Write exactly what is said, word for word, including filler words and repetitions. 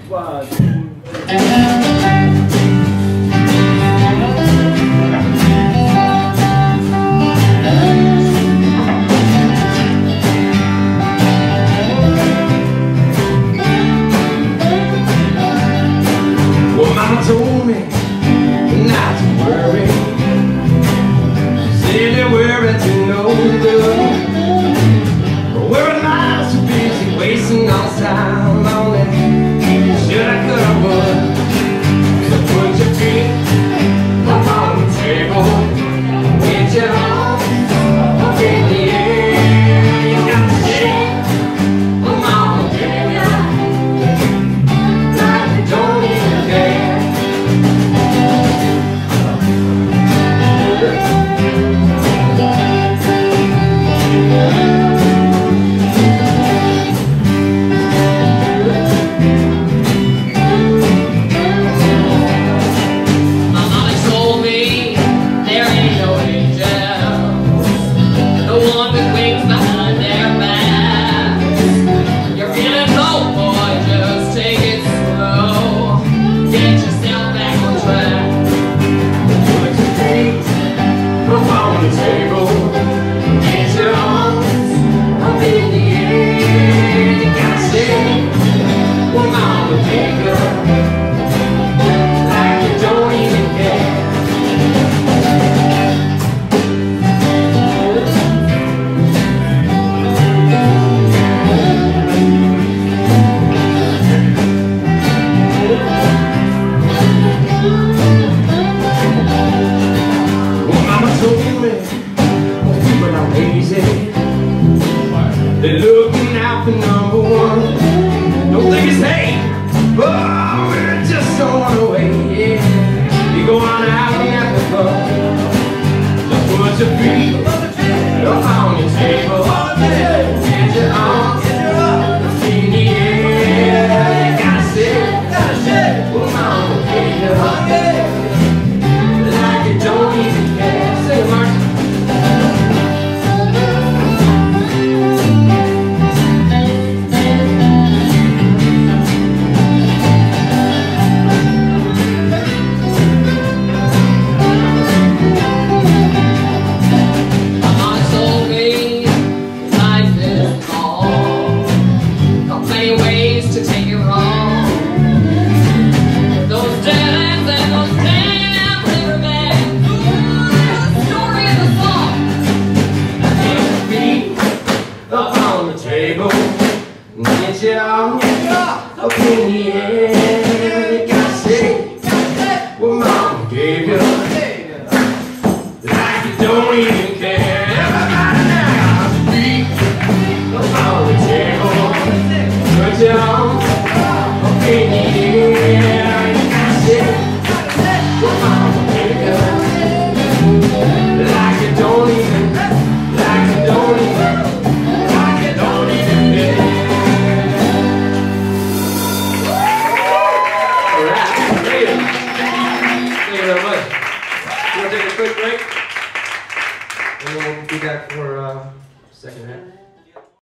One, two, three. Well, Mama told me not to worry. Said they worry to no good. But worrying miles too busy, wasting all time on it. Should I, could I, would. So put your feet up on the table, get your arms up in the air. You got to shake them all, baby, like you don't even care. They're looking out for number one. Don't think it's hate, oh, we're just on our way, yeah. You go on out and have the fun. Just put your feet up on the table, get your arms up in the air. You gotta say, well, mama, baby, like you don't even care. Say, Mark. To take it wrong, those dead ends and those damn rivermen. The story of the song. Get your feet up on the table, get your arms up in the air. You gotta say, well, mama gave you, like you don't even care. Everybody now, feet up on the table, put your arms up in the air. You gotta say, well, mama gave you, like you don't even, like you don't even, like you don't even care. All right, great. Thank you very much. We're gonna take a quick break, and then we'll be back for uh, second half.